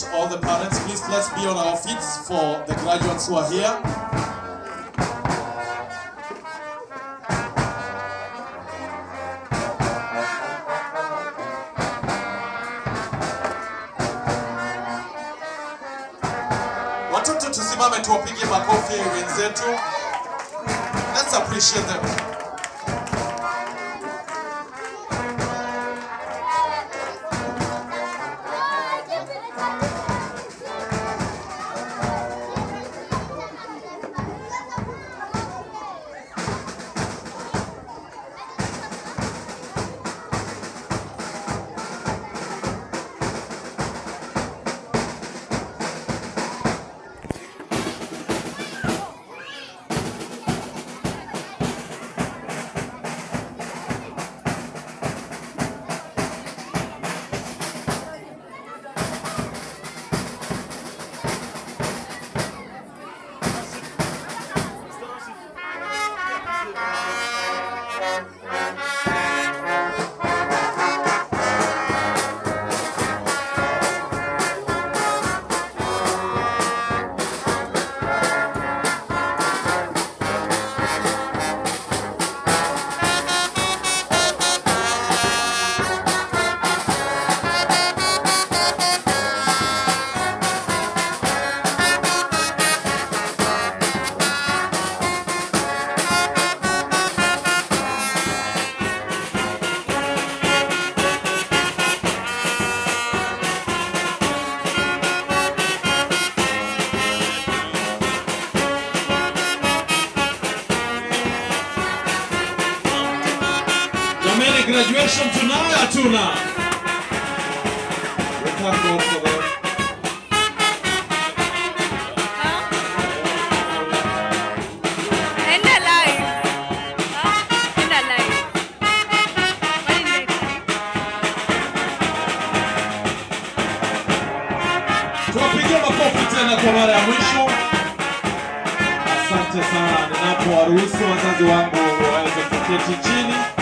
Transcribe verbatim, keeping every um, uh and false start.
greet all the parents. Please, let's be on our feet for the graduates who are here. Watoto tusimame tuwapige makofi wenzetu. Let's appreciate them. Graduation tonight, Atuna. We thank God for them. End alive. Huh? End alive. What is it? Tuwapigie makofi tena kwa mara ya mwisho. Asante sana. Ninapowaruhusu wazazi wangu waweze kuketi chini.